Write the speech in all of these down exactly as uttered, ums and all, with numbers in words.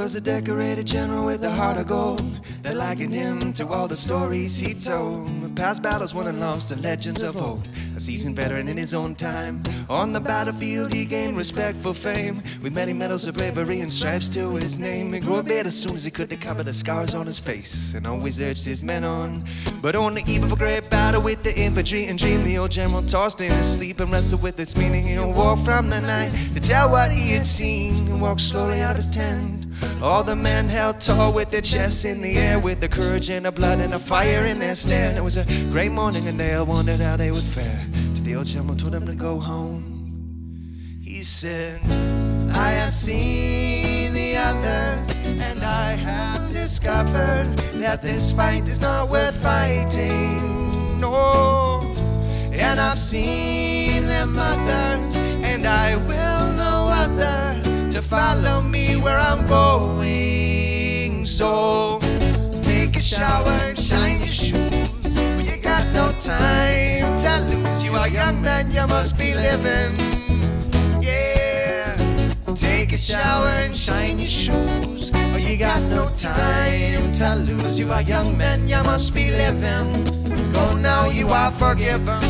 was a decorated general with a heart of gold. They likened him to all the stories he told. Past battles won and lost, and legends of old. A seasoned veteran in his own time. On the battlefield he gained respectful fame, with many medals of bravery and stripes to his name. He grew a beard as soon as he could to cover the scars on his face, and always urged his men on. But on the eve of a great battle with the infantry and dream, the old general tossed in his sleep and wrestled with its meaning. He awoke from the night to tell what he had seen, and walked slowly out of his tent. All the men held tall with their chests in the air, with the courage and the blood and the fire in their stare. It was a great morning and they all wondered how they would fare, till the old general told them to go home. He said, I have seen the others, and I have discovered that this fight is not worth fighting, no. And I've seen their mothers, and I will no other to follow me where I'm going. So take a shower and shine your shoes, well, you got no time to lose. You are young man, you must be living. Yeah, take a shower and shine your shoes, well, you got no time to lose. You are young man, you must be living. Go now, you are forgiven.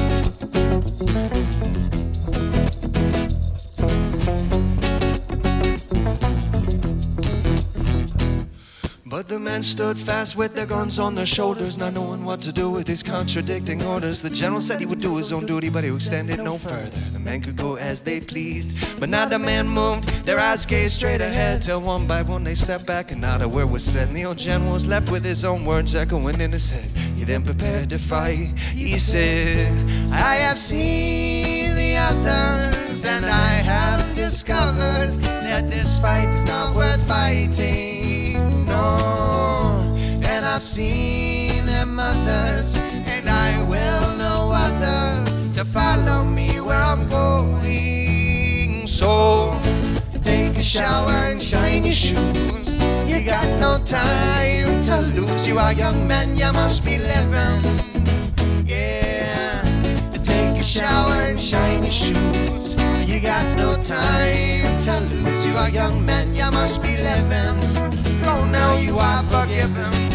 But the men stood fast with their guns on their shoulders, not knowing what to do with his contradicting orders. The general said he would do his own duty, but he would extend it no further. The men could go as they pleased, but not a man moved. Their eyes gazed straight ahead, till one by one they stepped back and not a word was said. And the old general was left with his own words echoing in his head. He then prepared to fight. He said, I have seen the others, and I have discovered that this fight is not worth fighting, no. And I've seen their mothers, and I will no other to follow me where I'm going. So take a shower and shine your shoes, you got no time to lose. You are young man, you must be living. Yeah, take a shower and shine your shoes, you got no time to lose. You are young man, you must be living. Go now, you are forgiven.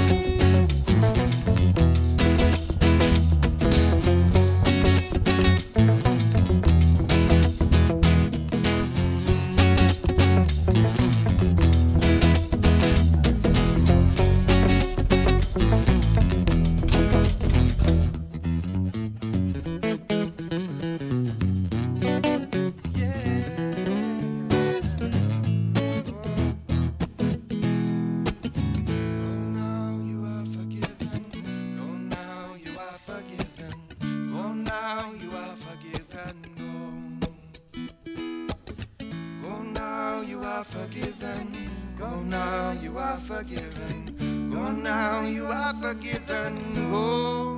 Forgiven. Go now, you are forgiven. Go now, you are forgiven. Go.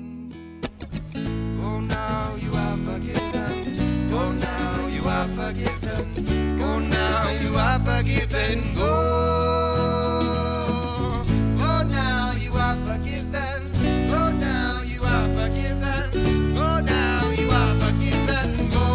Go now, you are forgiven. Go now, you are forgiven. Go now, you are forgiven. Go. Go now, you are forgiven. Go now, you are forgiven. Go now, you are forgiven. Go.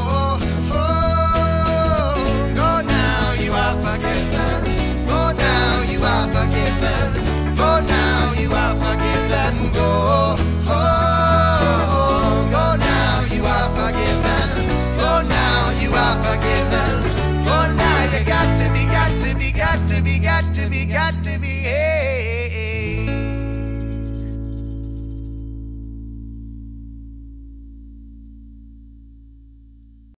Forgiven. Go now, you are forgiven. Go now, you are forgiven. Go, oh, go now, you are forgiven. Go now, you are forgiven.